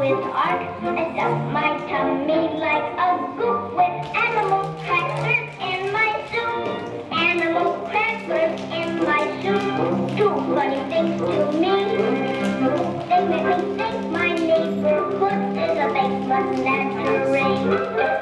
with art. I stuff my tummy like a goop with animal crackers in my soup. Animal crackers in my soup. Two funny things to me. They make me think my neighborhood is a big menagerie.